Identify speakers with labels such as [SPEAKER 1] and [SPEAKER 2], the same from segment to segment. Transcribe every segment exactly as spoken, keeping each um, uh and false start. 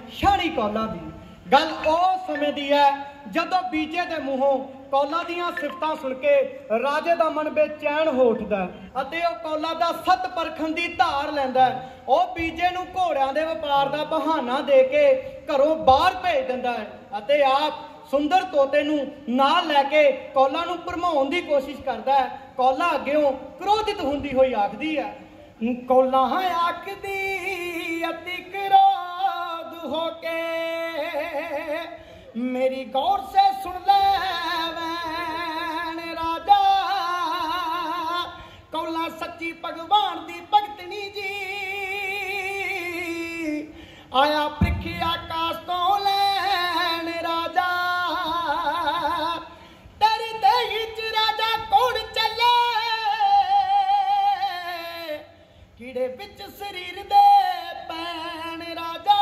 [SPEAKER 1] शाणी कौला दी। गल उस समय दी है जदों बीजे दे मूहों कौला दीआं सिफतां सुन के राजे दा मन बेचैन हो उठदा अते ओह कौला दा सत परखण दी धार लैंदा। ओह बीजे नूं घोड़ियां दे वपार दा बहाना दे के घरों बाहर भेज दिंदा है अते आप सुंदर तोते नूं नाल लैके कौला नूं भरमाउण दी कोशिश करदा है। कौला अग्गेओं क्रोधित हुंदी होई आखदी है, कौला आखदी अति क्रोध होके मेरी गौर से सुन ले राजा, कौला सच्ची भगवान दी भगतनी जी आया प्रिखी आकाश तो लैन राजा, तेरी देही च राजा कौन चले कीड़े बिच शरीर दे पैन राजा,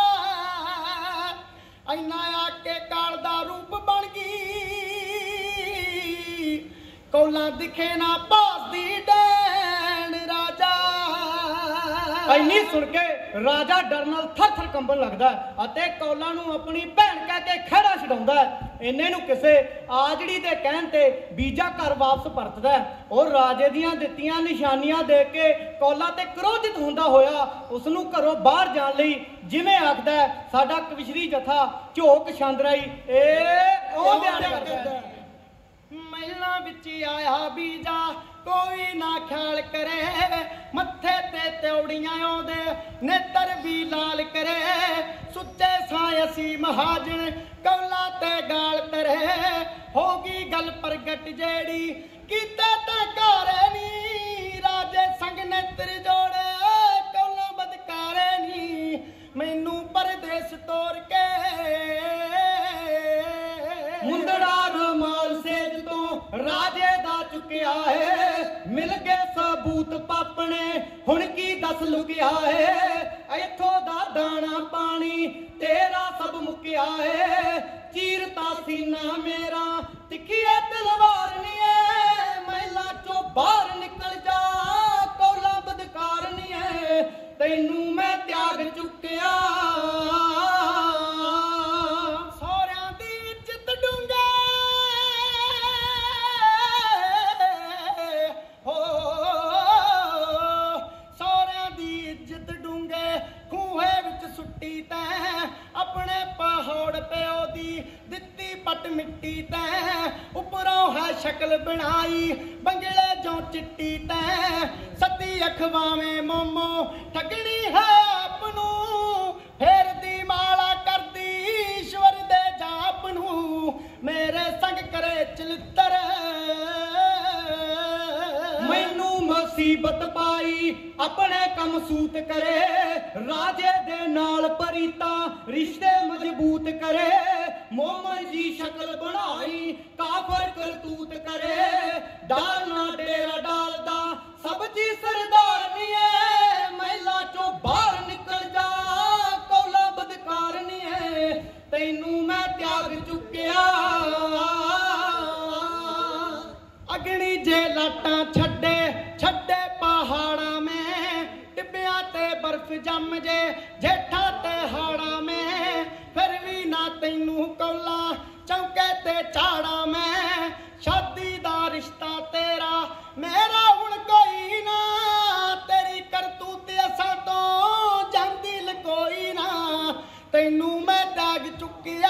[SPEAKER 1] इना आके काल दा रूप बन गई कौला दिखे ना पास दी डैन राजा। इन्नी सुन के राजा डर नाल थर थर कंबन लगदा अते कौला नूं अपनी भैन कह के खड़ा छडाउंदा है। इन्ने नूं किसे आजड़ी दे कहण ते बीजा घर वापस परतदा और राजे दियां दित्तियां निशानियां देख के कौला ते क्रोधित हुंदा होया उस नूं घरों बाहर जाण लई जिवें आखदा साडा कविशरी जथा झोक छांदराई ए ओ बयान करदा महिला विच आया बीजा कोई ना ख्याल करे मत्थे ते त्योड़ियां ओदे नेत्र भी लाल करे सुच्चे सायसी महाजन कौला ते गाल तरे होगी गल प्रगट जेड़ी कीते ते कारे नी राजे संग नेत्र जोड़े कौला बदकारे नी मैनू परदेस तोड़ के मुंदड़ा रमाल सेज तो राजे दा चुकिया है मिल गए सबूत पापने हुण की दस लुकिया है इथों दा दाना पानी तेरा सब मुकिया है चीरता सीना मेरा तिखिए तलवार नी है महिला चो बाहर निकल जा कौला बदकार नी है तैनू मैं त्याग चुकिया सोहरियां दी इज्जत डूंगे हो सोहरियां दी इज्जत डूंगे खूहे विच सुट्टी तैं अपने पहाड़ प्यो दी दित्ती पट मिट्टी तैं उपरों है शक्ल बनाई बंगले जो चिट्टी तैं सती अखवावें मोमो ठगनी है आपनू फेर दी माला कर दी ईश्वर दे जाप नू मेरे संग करे चलित्र मैनू मुसीबत पाई अपने कम सूत करे राजे दे नाल परीता रिश्ते मजबूत करे मोमन जी शक्ल बनाई काफर करतूत करे डालना डेरा डालदा सब्जी सरदार नी है महिला चो बाहर निकल जा कौला बदकार नी है तैनू मैं त्याग चुकिया अग्नि जे लाटां छड्डे छड्डे पहाड़ा में टिब्बियां ते बर्फ जम जे जेठा ते हाड़ा में फिर भी ना तैनू कौला चौके ते चाड़ा में शादी दा रिश्ता तेरा मेरा हुण कोई ना तेरी करतूत असां तो जांदी लकोई ना तैनू मैं त्याग चुकिया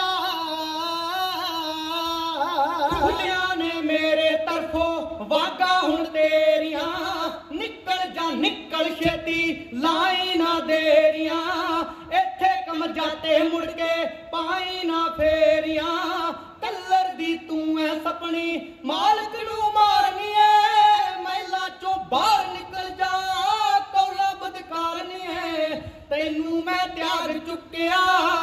[SPEAKER 1] ने मेरे तरफों वागा हुण तेरियां निकल जा निकल छेती लाई ना देरियां इत्थे कम जाते मुड़ के पाई ना फेरियां कलर दी तू है सपनी मालक नू मारनी है महिला चो बाहर निकल जा कौला बदकार नी है तैनू मैं त्याग चुकिया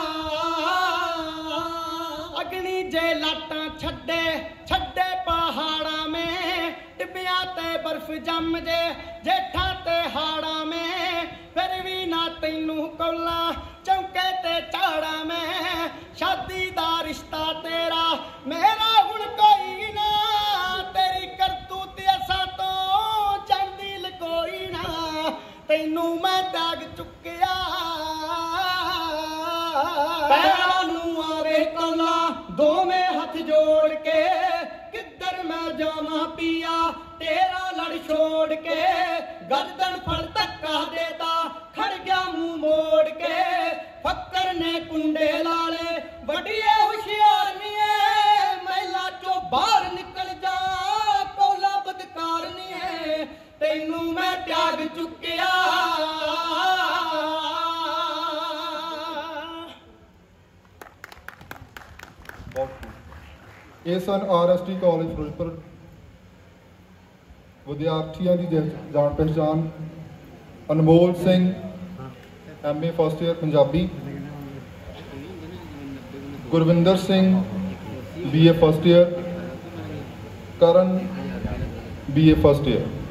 [SPEAKER 1] अग्नि जे लाटां छड्डे छड्डे पहाड़ा में टिब्बियां ते बर्फ जम जे जेठा ते हाड़ा में फिर भी ना तैनू कौला चौके ते चाड़ा में शादी दा रिश्ता तेरा मेरा हुण कोई ना तेरी करतूत असां तो जांदी लकोई ना तैनू मैं त्याग चुकिया पैरां नूं आवे कौला दोवें हथ जोड़ के किधर मैं जावां पिया तेरा लड़ छोड़ के गर्दन फड़ धक्का देता खड़ गया मुंह मोड़ के फक्कर ने कुंडे लाले बड़िए होशियार नी है महिला चो बाहर निकल जा कौला बदकार नी है तैनू मैं त्याग चुकिया।
[SPEAKER 2] ਇਹ ਸਨ R S T college Firozpur ਵਿਦਿਆਰਥੀਆਂ ਦੀ ਜਾਣ ਪਹਿਚਾਣ Anmol Singh M A first year Punjabi, Gurvinder Singh B A first year, Karan B A first year.